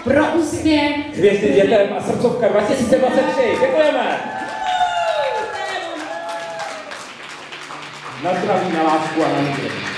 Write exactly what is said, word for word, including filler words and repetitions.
pro úsměv. Hvězdy dětem a srdcovka dva tisíce dvacet tři. Děkujeme. Na zdraví, na lásku a na míru.